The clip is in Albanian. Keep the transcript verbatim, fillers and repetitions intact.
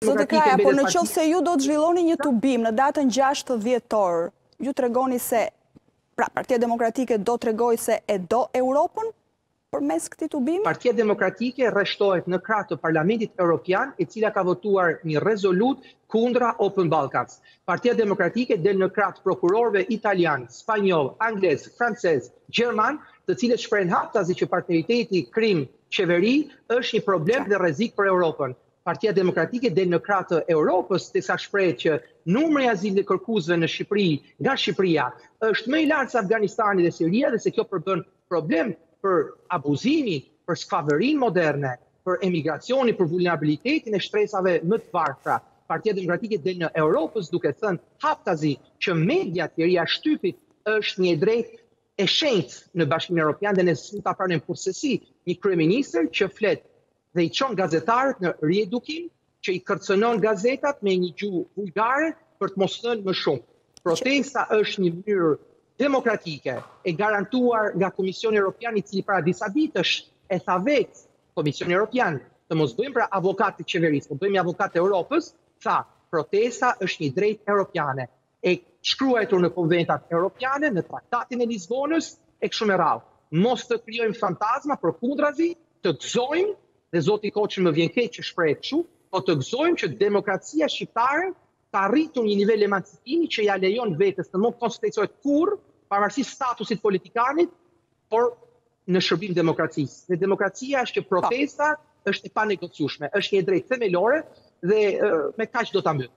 demokratike Kraja, por mbetet në partia. qoftë se ju do të zhvilloni një tubim në datën gjashtë dhjetor, ju tregoni se pra Partia Demokratike do tregoj se e do Europën përmes këtij tubimi? Partia Demokratike rreshtohet në krah të Parlamentit Evropian, e cila ka votuar një rezolut kundra Open Balkans. Partia Demokratike del në krah të prokurorëve italian, spanjoll, anglez, francez, gjerman, të cilët shprehin haptazi që partneriteti krim-qeveri është një problem dhe rrezik për Europën. Partia Demokratike del në krah të Europës, teksa shprehet që numri i azilve kërkuesve në Shqipëri, nga Shqipëria, është më i lartë se Afganistani dhe Siria dhe se kjo përbën problem për abuzimin, për sklavërinë moderne, për emigracionin, për vulnerabilitetin e shtresave më të varfra. Partia Demokratike del në Europës duke thënë haptazi që media të tjera shtypit është një drejt e shenjtë në Bashkimin Evropian dhe ne s'u ta pranojmë kurrësi një kryeministër që flet dhe i çon gazetarët në riedukim, që i kërcënon gazetat me një gjuhë vulgare për të mos thënë më shumë. Protesta është një mënyrë demokratike e garantuar nga Komisioni Evropian, i cili para disa ditësh e tha vetë Komisioni Evropian, të mos bëjmë pra avokat të qeverisë, po bëjmë avokat të Europës, tha protesta është një drejtë europiane, e shkruar në konventat europiane, në traktatin e Lisbonës, e kështu me radhë. Mos të krijojmë fantazma, përkundrazi, të gëzojmë, dhe zoti Koçi më vjen keq që shprehet kështu, po të gëzojmë që demokracia shqiptare ka arritur një nivel emancipimi që ja lejon vetes të mos konsekvencohet kurrë, pavarësisht statusit politikanit, por në shërbim demokracisë. Dhe demokracia është që protesta është e panegociueshme, është një drejtë themelore dhe me kaq do ta mbyll.